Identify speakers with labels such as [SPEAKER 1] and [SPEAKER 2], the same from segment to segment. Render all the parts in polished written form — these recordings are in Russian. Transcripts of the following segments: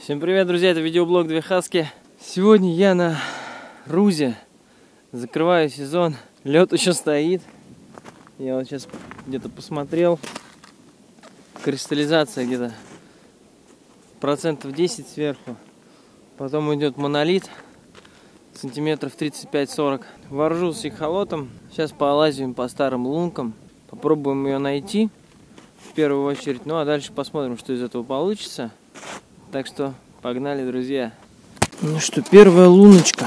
[SPEAKER 1] Всем привет, друзья, это видеоблог Две Хаски. Сегодня я на Рузе, закрываю сезон, лед еще стоит. Я вот сейчас где-то посмотрел, кристаллизация где-то процентов 10 сверху. Потом идет монолит, сантиметров 35-40. Вооружился эхолотом, сейчас полазим по старым лункам, попробуем ее найти в первую очередь, ну а дальше посмотрим, что из этого получится. Так что погнали, друзья. Ну что, первая луночка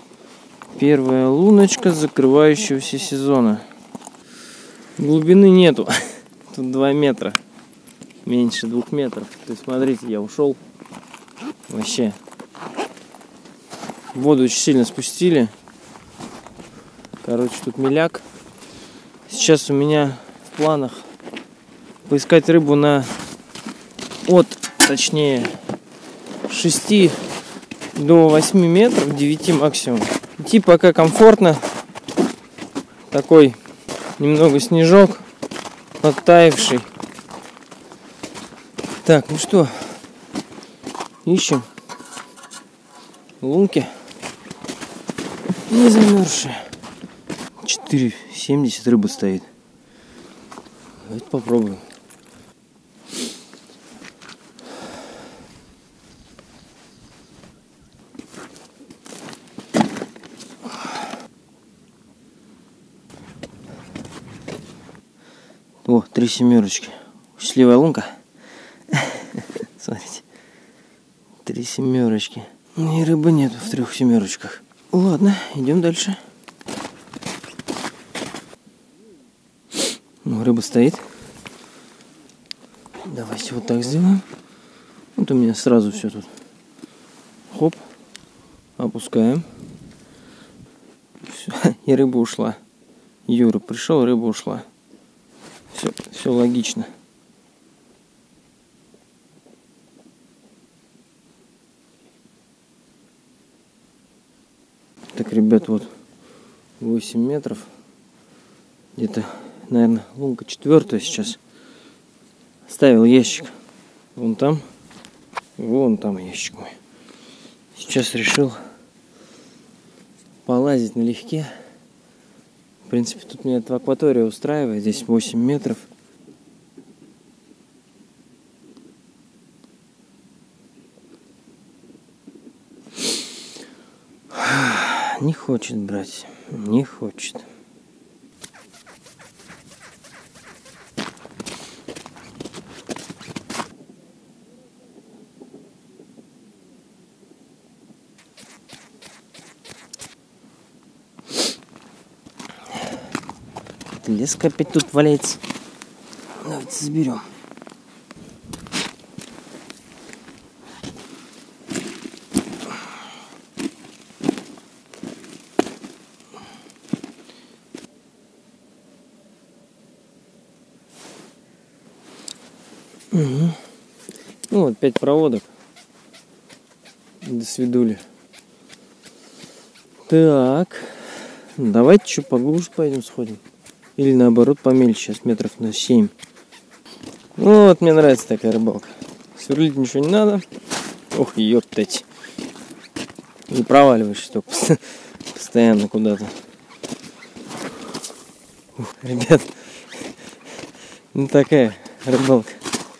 [SPEAKER 1] закрывающегося сезона. Глубины нету, тут 2 метра, меньше 2 метров. То есть смотрите, я ушел, вообще воду очень сильно спустили. Короче, тут меляк. Сейчас у меня в планах поискать рыбу точнее 6 до 8 метров, 9 максимум. Идти пока комфортно. Такой немного снежок оттаивший. Так, ну что, ищем лунки не замерзшие. 4,70 рыба стоит. Давайте попробуем. О, 3 семерочки. Счастливая лунка. Смотрите. 3 семерочки. И рыбы нету в 3 семерочках. Ладно, идем дальше. Ну, рыба стоит. Давайте вот так сделаем. Вот у меня сразу все тут. Хоп. Опускаем. Все. И рыба ушла. Юра пришел, рыба ушла. Все логично. Так, ребят, вот 8 метров. Где-то, наверное, лунка 4 сейчас. Ставил ящик. Вон там ящик мой. Сейчас решил полазить налегке. В принципе, тут меня эта акватория устраивает. Здесь 8 метров. Не хочет брать. Не хочет. Леска опять тут валяется. Давайте заберем. Угу. Ну вот 5 проводок. До свидули. Так. Давайте что поглубже пойдем сходим. Или наоборот помельче, сейчас метров на 7. Вот, мне нравится такая рыбалка. Сверлить ничего не надо. Ох, ёптать. Не проваливаешься только постоянно куда-то. Ребят, ну такая рыбалка.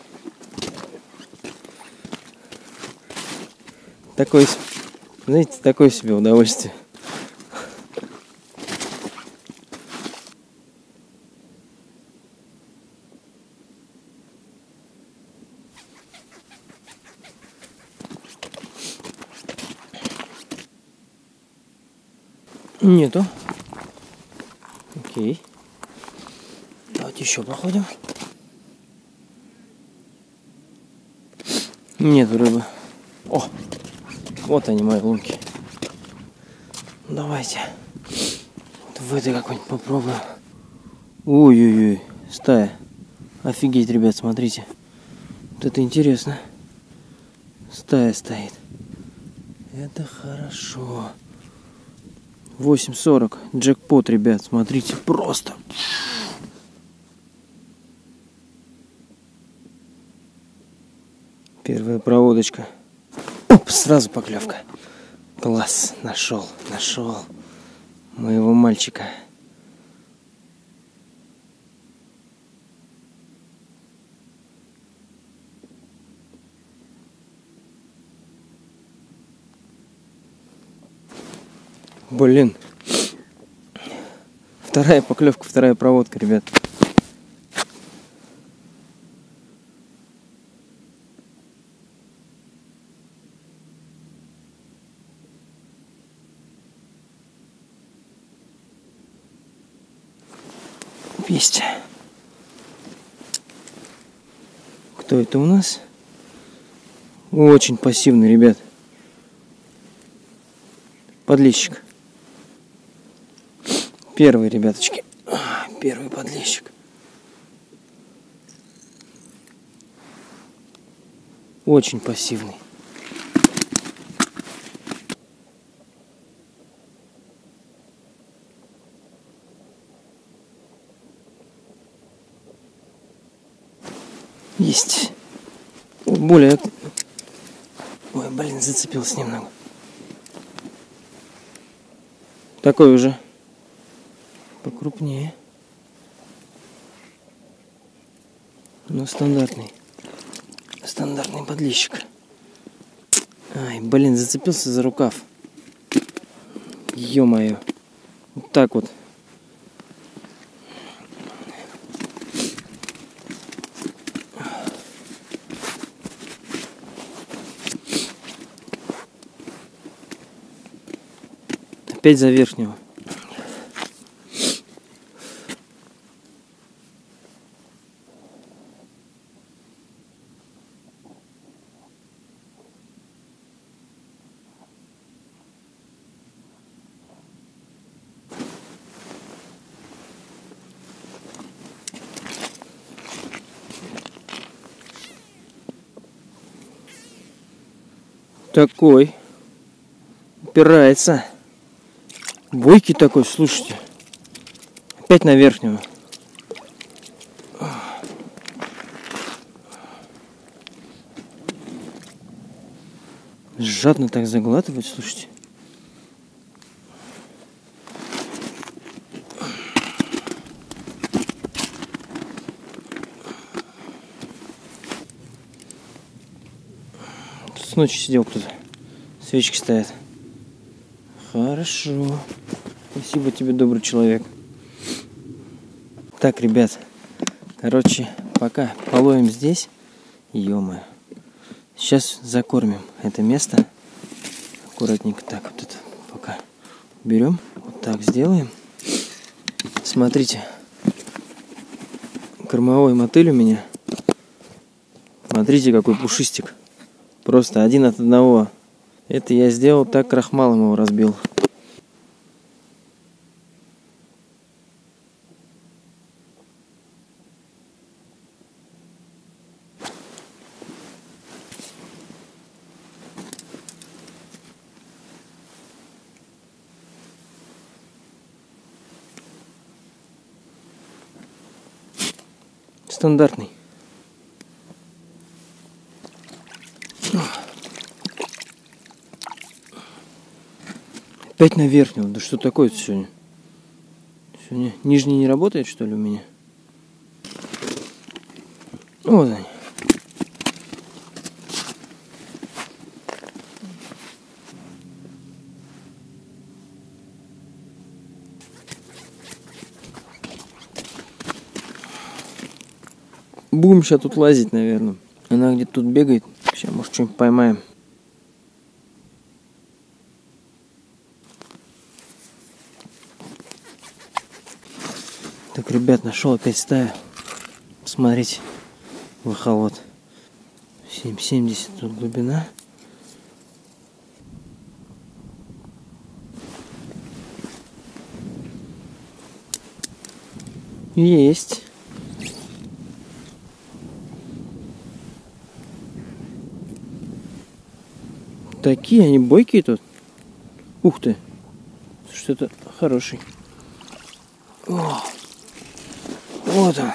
[SPEAKER 1] Такое, знаете, такое себе удовольствие. Нету. Окей. Давайте еще походим. Нету рыбы. О! Вот они, мои лунки. Давайте. Вот в этой какой-нибудь попробуем. Ой-ой-ой. Стая. Офигеть, ребят, смотрите. Вот это интересно. Стая стоит. Это хорошо. 8.40. Джекпот, ребят, смотрите, просто. Первая проводочка. Оп, сразу поклевка. Класс, нашел моего мальчика. Блин. Вторая поклевка, вторая проводка, ребят. Есть. Кто это у нас? Очень пассивный, ребят. Подлещик. Первый, ребяточки. Первый подлещик. Очень пассивный. Есть. Более... Ой, блин, зацепился немного. Такой уже покрупнее. Но стандартный. Стандартный подлещик. Ай, блин, зацепился за рукав. Ё-моё. Вот так вот. Опять за верхнего. Такой. Упирается. Бойкий такой, слушайте. Опять на верхнего. Жадно так заглатывает, слушайте. Тут с ночи сидел кто-то. Свечки стоят. Хорошо. Спасибо тебе, добрый человек. Так, ребят. Короче, пока половим здесь. Ё-моё. Сейчас закормим это место. Аккуратненько так вот это пока берем. Вот так сделаем. Смотрите. Кормовой мотыль у меня. Смотрите, какой пушистик. Просто один от одного. Это я сделал так, крахмалом его разбил. Стандартный. Опять на верхнего. Да что такое-то сегодня? Сегодня нижний не работает, что ли, у меня? Вот они. Будем сейчас тут лазить, наверное. Она где-то тут бегает. Сейчас, может, что-нибудь поймаем. Так, ребят, нашел опять стаю. Смотрите, выхолод. 7,70 тут глубина. Есть. Такие они бойкие тут. Ух ты. Что-то хороший. О, вот он.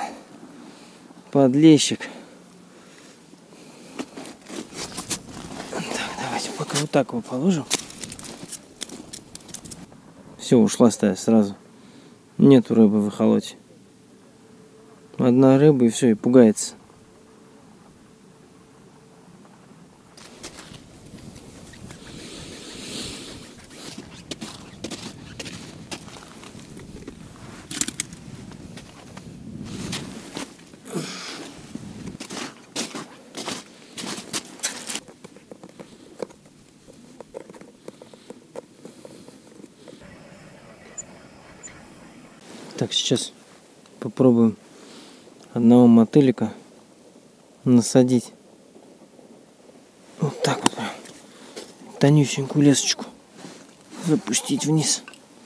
[SPEAKER 1] Подлещик. Так, давайте Вот так его положим. Все, ушла стая сразу. Нету рыбы в эхолоте. Одна рыба и все, и пугается. Так, сейчас попробуем одного мотылика насадить. Вот так вот прям. Тонюсенькую лесочку запустить вниз.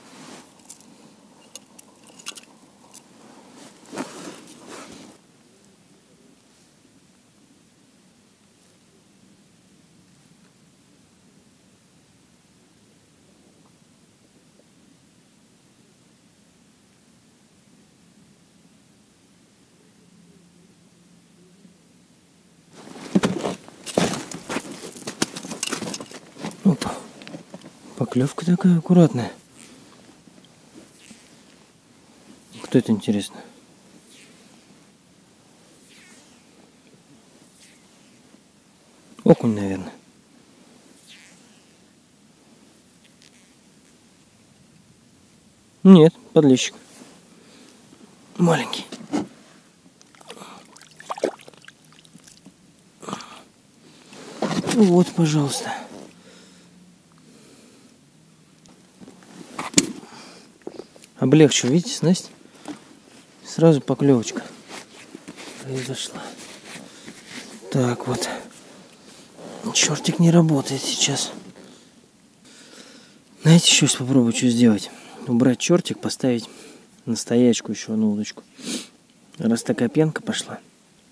[SPEAKER 1] Опа. Поклевка такая аккуратная. Кто это, интересно? Окунь, наверное. Нет, подлещик. Маленький. Вот, пожалуйста. Облегчил, видите, снасть? Сразу поклевочка произошла. Так вот. Чертик не работает сейчас. Знаете, сейчас попробую что сделать? Убрать чертик, поставить на стоячку еще одну удочку. Раз такая пенка пошла.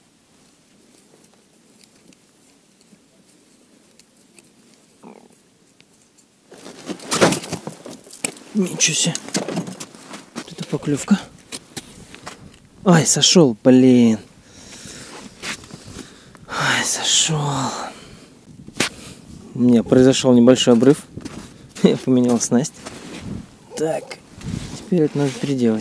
[SPEAKER 1] Ничего себе. Вот это поклевка. Ай, сошел, блин. Ай, сошел. У меня произошел небольшой обрыв. Я поменял снасть. Так, теперь это надо переделать.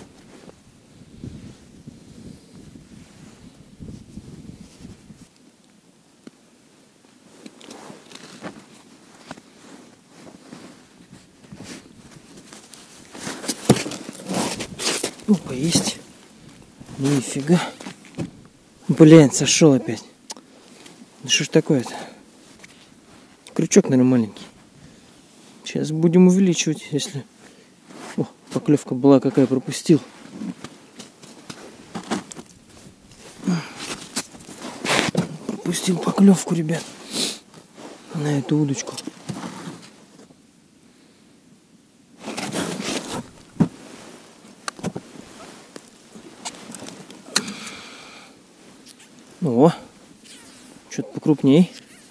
[SPEAKER 1] Опа, есть. Нифига. Блин, сошел опять. Да что ж такое-то? Крючок, наверное, маленький. Сейчас будем увеличивать, если... О, поклевка была какая, пропустил. Пропустил поклевку, ребят. На эту удочку. О, что-то покрупней.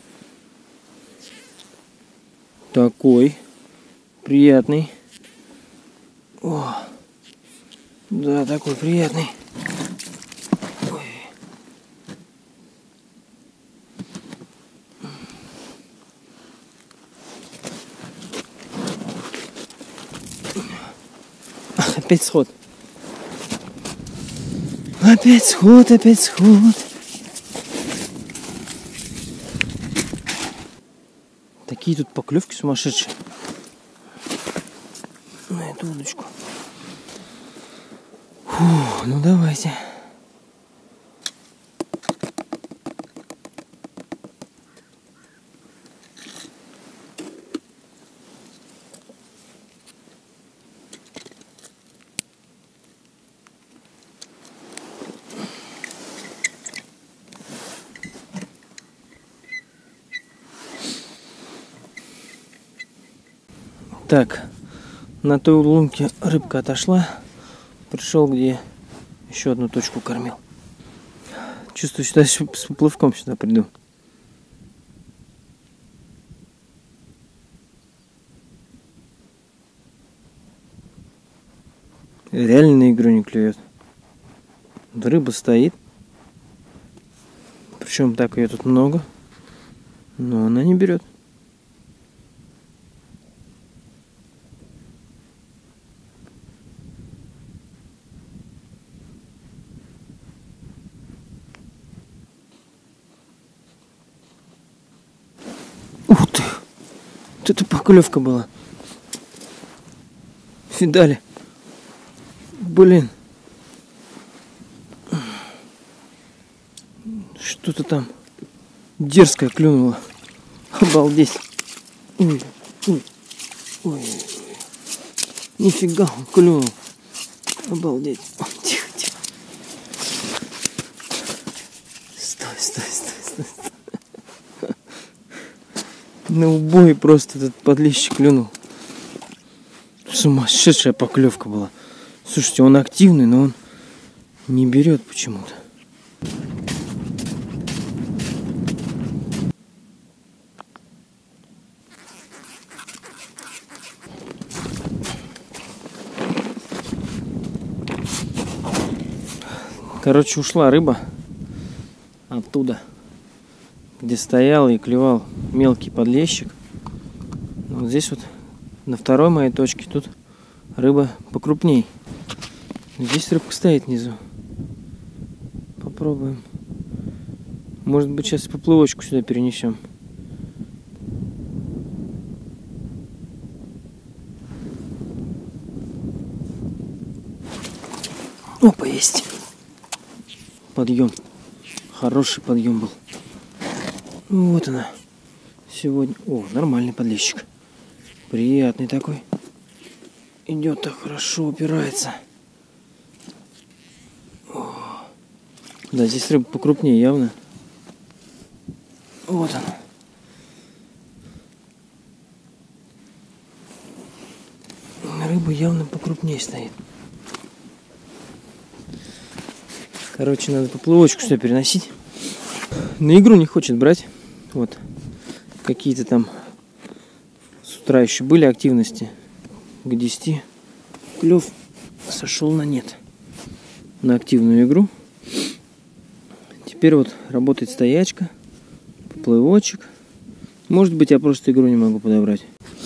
[SPEAKER 1] Такой приятный. О, да, такой приятный. Ой. Опять сход. Опять сход, опять сход. Такие тут поклевки сумасшедшие. На эту удочку. Фу, ну давайте. Так, на той лунке рыбка отошла. Пришел, где еще одну точку кормил. Чувствую, сюда с поплавком сюда приду. Реально на игру не клюет. Рыба стоит. Причем так ее тут много. Но она не берет. Вот это поклевка была. Видали? Блин. Что-то там дерзкое клюнуло. Обалдеть. Ой, ой, ой. Нифига он клюнул. Обалдеть. Тихо, тихо. Стой. На убой просто этот подлещик клюнул. Сумасшедшая поклевка была. Слушайте, он активный, но он не берет почему-то. Короче, ушла рыба оттуда, где стоял и клевал мелкий подлещик. Вот здесь вот на второй моей точке тут рыба покрупней. Здесь рыбка стоит внизу. Попробуем. Может быть, сейчас поплывочку сюда перенесем. Опа, есть. Подъем. Хороший подъем был. Вот она. Сегодня. О, нормальный подлещик. Приятный такой. Идет так хорошо, упирается. О. Да, здесь рыба покрупнее явно. Вот она. Рыба явно покрупнее стоит. Короче, надо поплывочку сюда переносить. На игру не хочет брать. Вот. Какие-то там с утра еще были активности. К 10 клев сошел на нет. На активную игру. Теперь вот работает стоячка. Поплывочек. Может быть, я просто игру не могу подобрать.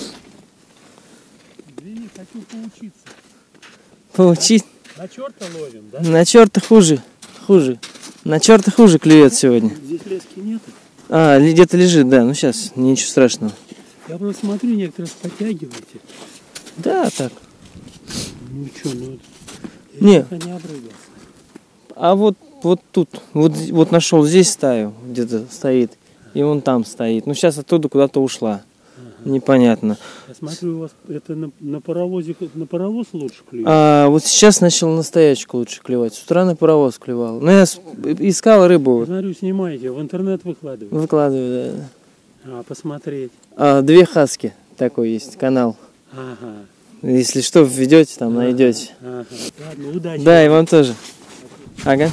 [SPEAKER 2] Извини, хочу поучиться.
[SPEAKER 1] Поучить?
[SPEAKER 2] На черта ловим, да?
[SPEAKER 1] На черта хуже. На черта хуже клюет сегодня.
[SPEAKER 2] Здесь лески нету.
[SPEAKER 1] А, где-то лежит, да. Ну сейчас, ничего страшного.
[SPEAKER 2] Я просто смотрю, некоторые подтягиваете.
[SPEAKER 1] Да, так.
[SPEAKER 2] Ну что, ну
[SPEAKER 1] Не.
[SPEAKER 2] я не обрыгался.
[SPEAKER 1] А вот тут, вот нашел здесь стаю, где-то стоит, и вон там стоит. Ну сейчас оттуда куда-то ушла. Ага. Непонятно.
[SPEAKER 2] Я смотрю, у вас это на паровоз лучше клюет.
[SPEAKER 1] А вот сейчас начал на стоячку лучше клевать. С утра на паровоз клевал. Ну я искал рыбу.
[SPEAKER 2] Я смотрю, снимаете, в интернет выкладываете.
[SPEAKER 1] Выкладываю, да.
[SPEAKER 2] А, посмотреть.
[SPEAKER 1] Две хаски такой есть канал.
[SPEAKER 2] Ага.
[SPEAKER 1] Если что, введете, там найдете.
[SPEAKER 2] Ага. Ладно, удачи.
[SPEAKER 1] Да, и вам тоже. Ага.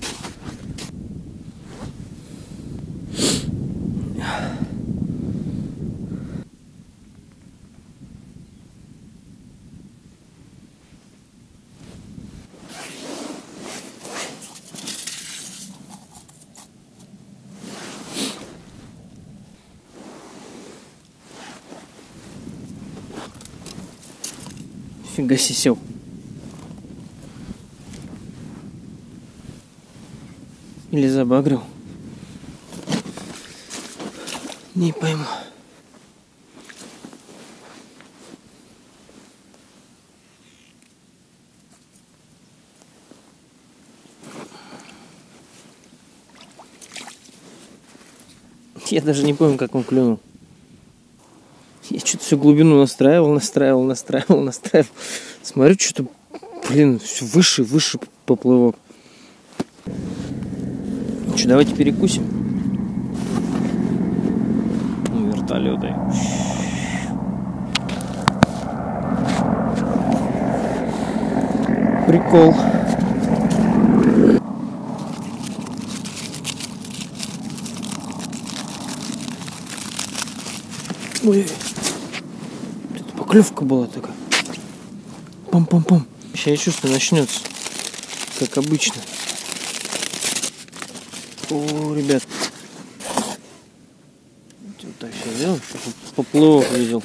[SPEAKER 1] Фига себе сел. Или забагрил. Не пойму. Я даже не помню, как он клюнул. Я что-то всю глубину настраивал. Смотрю, что-то, блин, все выше поплывок. Что, давайте перекусим. Вертолеты. Прикол. Ой, тут поклевка была такая. Пам-пам-пам. Сейчас я чувствую, начнется. Как обычно. О, ребят. Вот так сейчас сделаем, чтобы поплывок видел.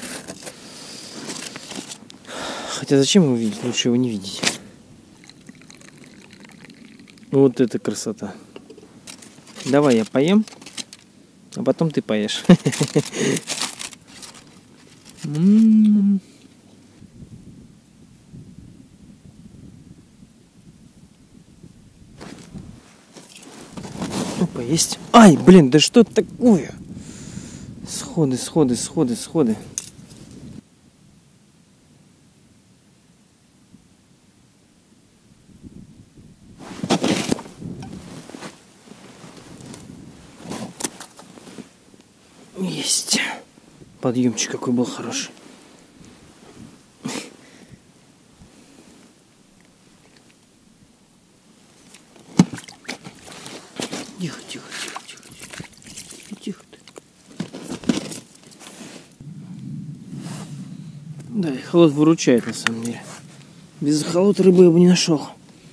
[SPEAKER 1] Хотя зачем его видеть? Лучше его не видеть. Вот это красота. Давай я поем, а потом ты поешь. Опа, есть. Ай, блин, да что такое? Сходы. Есть. Подъемчик какой был хороший. Тихо. Да, эхолот выручает на самом деле. Без эхолота рыбы я бы не нашел.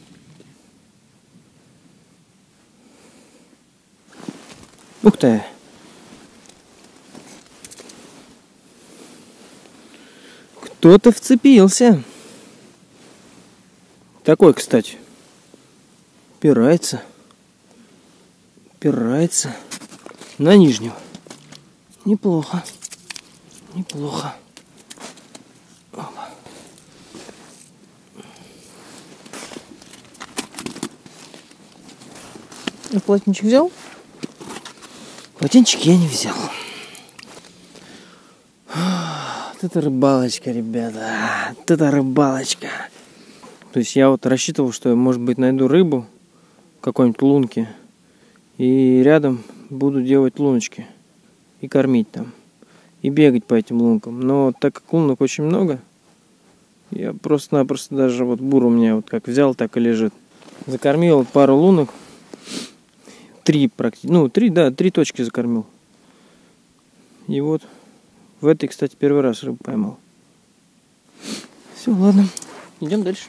[SPEAKER 1] Ух ты! Кто-то вцепился. Такой, кстати. Упирается. На нижнего. Неплохо. Опа. А полотенчик взял? Полотенчик я не взял. Вот это рыбалочка, ребята. Вот это рыбалочка. То есть я вот рассчитывал, что я, может быть, найду рыбу в какой-нибудь лунке. И рядом буду делать луночки. И кормить там. И бегать по этим лункам. Но так как лунок очень много, я просто-напросто даже вот бур у меня вот как взял, так и лежит. Закормил пару лунок. 3 практически. 3 точки закормил. И вот в этой, кстати, первый раз рыбу поймал. Все, ладно. Идем дальше.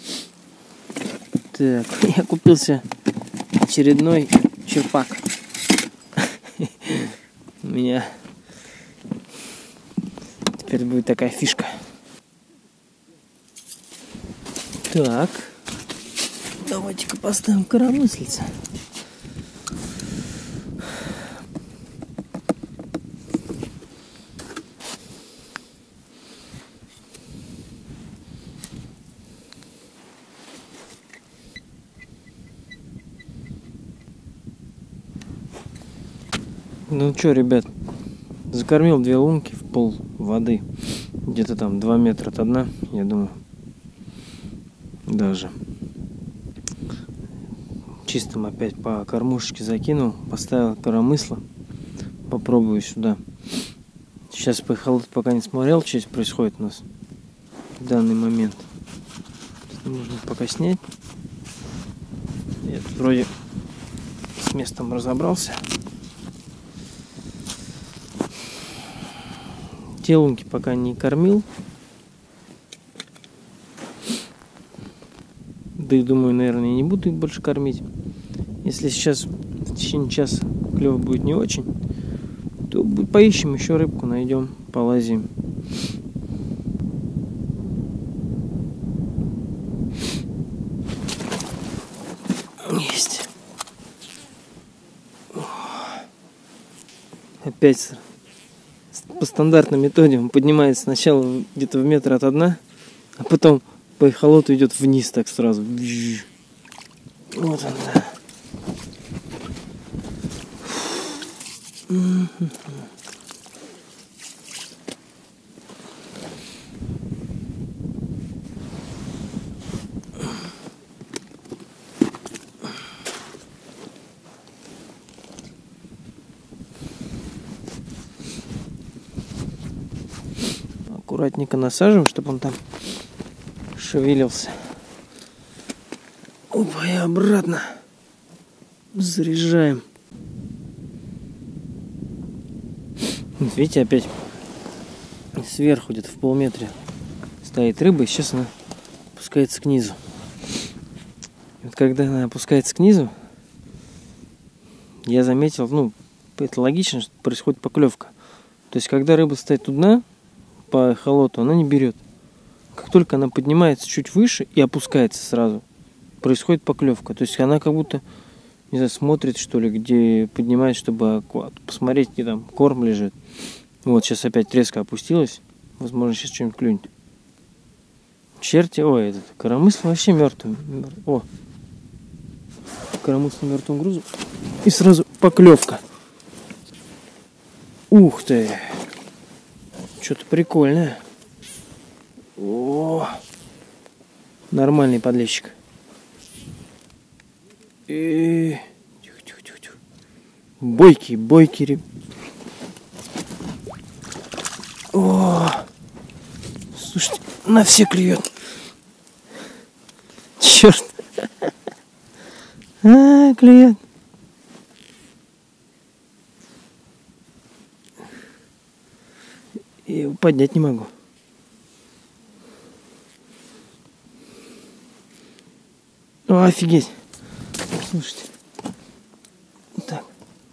[SPEAKER 1] Так, я купился очередной черпак. У меня теперь будет такая фишка. Так. Давайте-ка поставим коромыслица. Ну что, ребят, закормил 2 лунки в пол воды. Где-то там 2 метра от дна, я думаю. Даже. Чистым опять по кормушечке закинул. Поставил коромысло. Попробую сюда. Сейчас по эхолоту пока не смотрел, что здесь происходит у нас в данный момент. Нужно пока снять. Я тут вроде с местом разобрался. Те лунки пока не кормил. Да и думаю, наверное, не буду их больше кормить. Если сейчас в течение часа клев будет не очень, то поищем еще рыбку, найдем, полазим. Есть. Опять по стандартной методе он поднимается сначала где-то в метр от дна, а потом по эхолоту идет вниз так сразу. Вот он, да. Аккуратненько насаживаем, чтобы он там шевелился. Опа, и обратно заряжаем. Вот видите, опять сверху где-то в полметре стоит рыба, и сейчас она опускается к низу. И вот когда она опускается к низу, я заметил, ну, это логично, что происходит поклевка. То есть, когда рыба стоит у дна по эхолоту, она не берет. Как только она поднимается чуть выше и опускается сразу, происходит поклевка. То есть она как будто, не знаю, смотрит, что ли, где поднимает, чтобы посмотреть, где там корм лежит. Вот сейчас опять резко опустилась. Возможно, сейчас что-нибудь клюнет. Черти, ой, этот коромысл вообще мертвый. О, коромысл мертвым грузом. И сразу поклевка. Ух ты! Что-то прикольное. О, нормальный подлещик. Тихо, тихо, тихо, тихо. Бойкий, бойкий. О, слушайте, на все клюет. Черт. Клюет. Я его поднять не могу. О, офигеть. Слушайте. Так.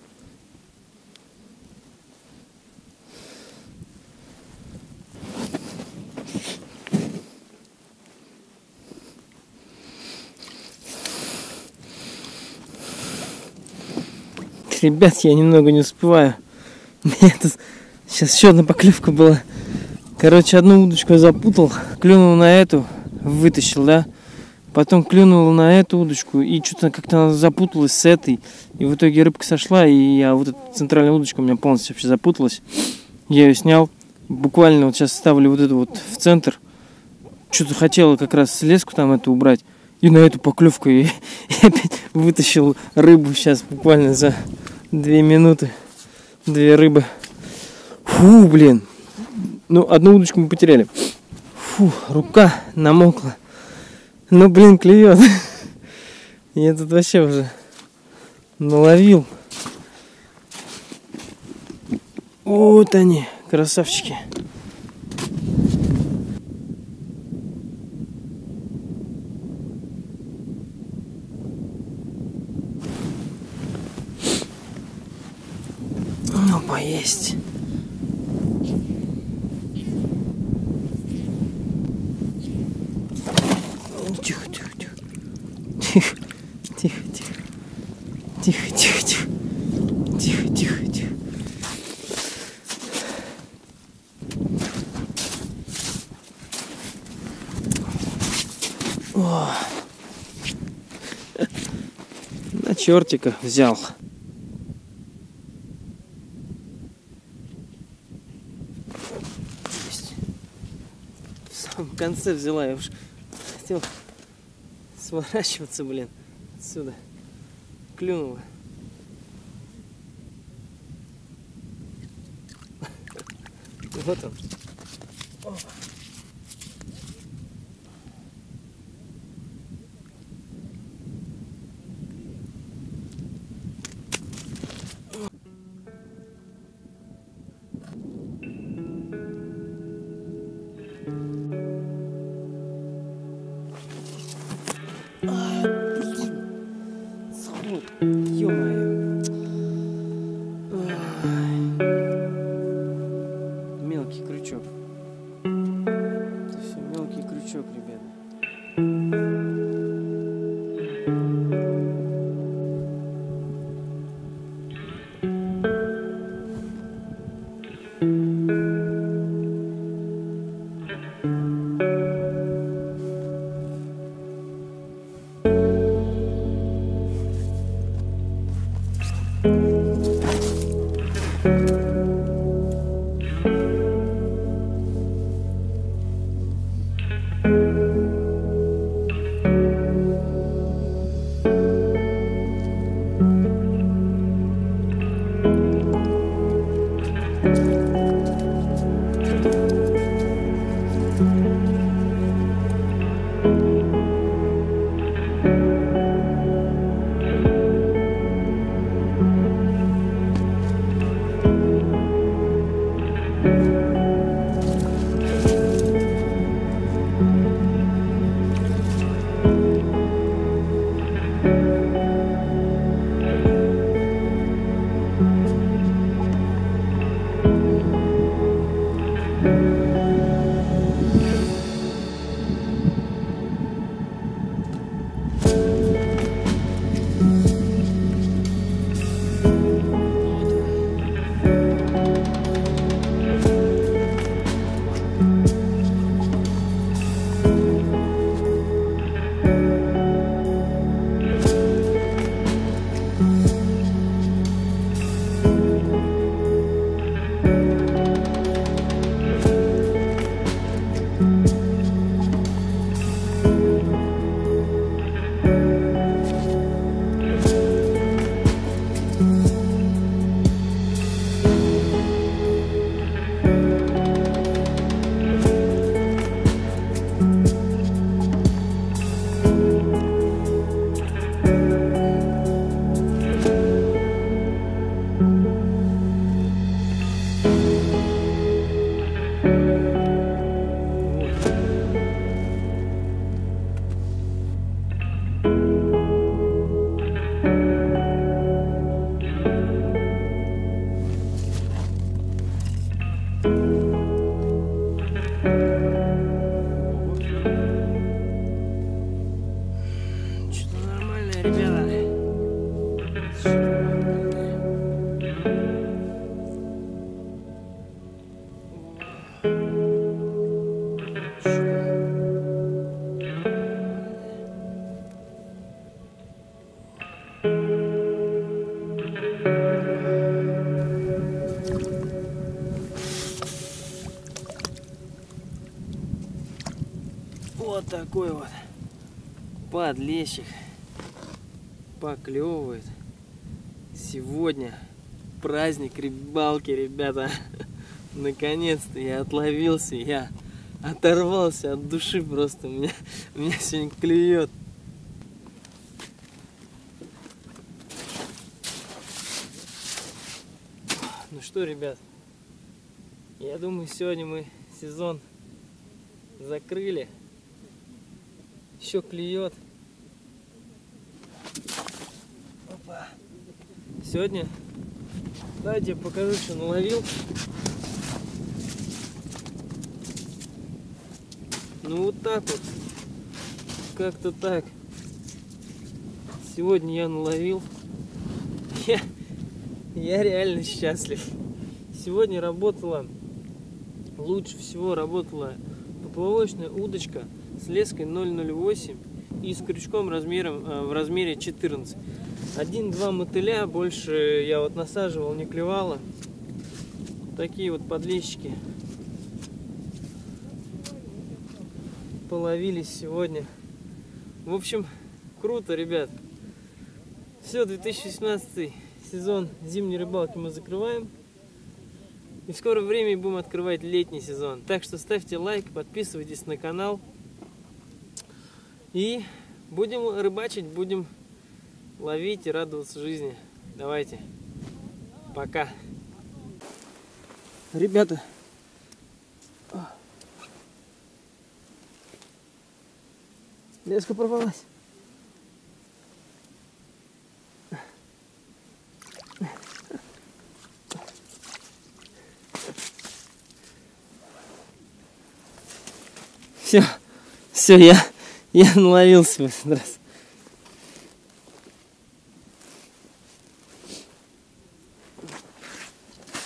[SPEAKER 1] Ребят, я немного не успеваю. Сейчас еще одна поклевка была. Короче, одну удочку я запутал. Клюнул на эту, вытащил, да. Потом клюнул на эту удочку. И что-то как-то она запуталась с этой. И в итоге рыбка сошла. И я вот эта центральная удочка у меня полностью вообще запуталась. Я ее снял. Буквально вот сейчас ставлю вот эту вот в центр. Что-то хотела как раз леску там эту убрать. И на эту поклевку и опять вытащил рыбу сейчас буквально за 2 минуты. 2 рыбы. Фу, блин. Ну, одну удочку мы потеряли. Фу, рука намокла. Ну, блин, клюет. Я тут вообще уже наловил. Вот они, красавчики. Ну, поесть. Тихо, тихо, тихо. Тихо, тихо, тихо. Тихо, тихо, тихо. Тихо, тихо, тихо. О. На чертика взял. В самом конце взяла, я уж хотел сворачиваться, блин, отсюда. Клюнула. Вот он. Опа. Ё-моё. Мелкий крючок. Это все мелкий крючок, ребята. Вот такой вот подлещик поклевывает. Сегодня праздник рыбалки, ребята. Наконец-то я отловился, я оторвался от души просто. Меня сегодня клюет. Ну что, ребят, я думаю, сегодня мы сезон закрыли. Еще клюет. Опа. Сегодня, давайте я покажу, что наловил. Ну вот так вот, как-то так. Сегодня я наловил. Я реально счастлив. Сегодня работала, лучше всего работала поплавочная удочка с леской 0,08 и с крючком в размере 14. 1-2 мотыля, больше я вот насаживал, не клевало. Такие вот подлещики половились сегодня. В общем, круто, ребят. Все, 2017 сезон зимней рыбалки мы закрываем. И в скором времени будем открывать летний сезон. Так что ставьте лайк, подписывайтесь на канал. И будем рыбачить, будем ловить и радоваться жизни. Давайте. Пока. Ребята. Леска порвалась. Все, я наловился в этот раз.